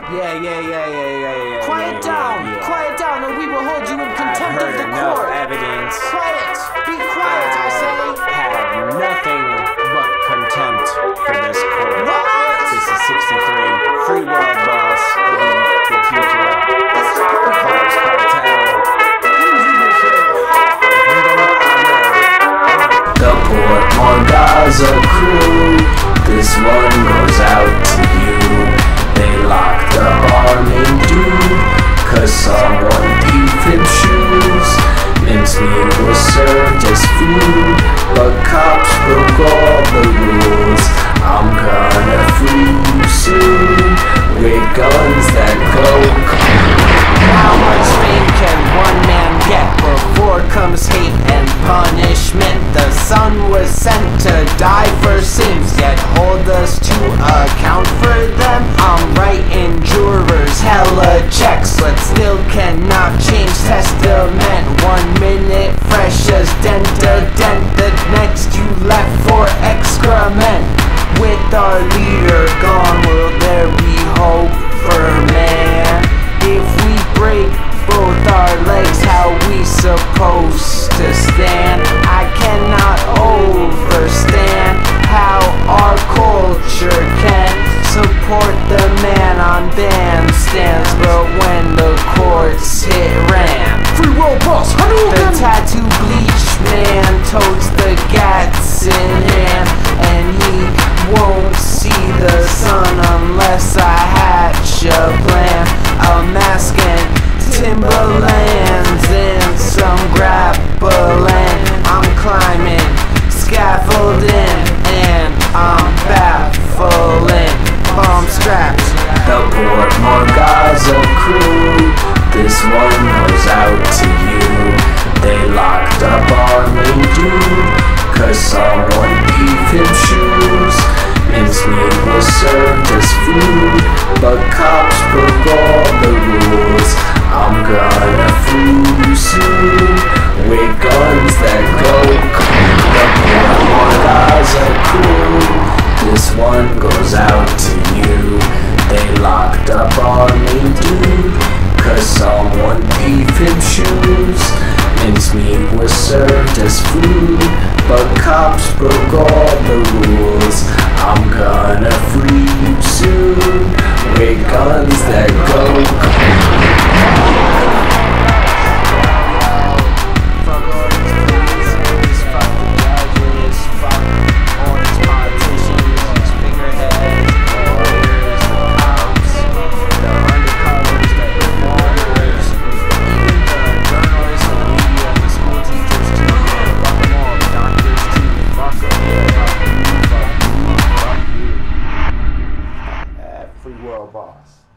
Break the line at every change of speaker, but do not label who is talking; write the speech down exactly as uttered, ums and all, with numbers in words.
Yeah, yeah, yeah, yeah, yeah, yeah.
Quiet
yeah,
down,
yeah, yeah.
quiet down, or we will hold you in contempt
I've
of
heard
the
enough
court.
evidence.
Quiet, be quiet, I say.
Have nothing but contempt for this court.
What?
This is sixty-three, Free World Boss, Elite, the future,
This is perfect.
Vibes Cartel.
The Port Morgaza crew, this one goes out to you. They locked up our main dude, cause someone beefed him shoes. Mincemeat was served as food, but cops broke all the rules. I'm gonna free you soon, with guns that go.
How much fame can one man get before comes hate and punishment? The son was sent to die for sins, yet hold us to account for them. I'm writing jurors hella checks, but still cannot change testament. One minute fresh as dent to dent, the next you left for excrement. With our leader gone, will there be hope for man? If we break both our legs, how we supposed to stand? I cannot overstand how our culture can support the man on bandstands, but when the courts hit ram,
Free World Boss,
the tattoo bleach man totes the gats in hand, and he won't see the sun unless I hatch a plan. A mask and Timberlands and some grappling. I'm climbing, scaffolding, and I'm baffling. Bomb strapped.
The Port Morgaza crew, this one goes out to you. They locked up our main dude, cause someone beefed him shoes. Mincemeat was served as food, but cops broke all the rules. I'm gonna free you soon, with guns that go. The Port Morgaza crew, this one goes out to you. They locked up our main dude, cause someone beefed him shoes. Mincemeat was served as food, but cops broke all the rules. I'm gonna free you soon, with guns that go.
Free World Boss.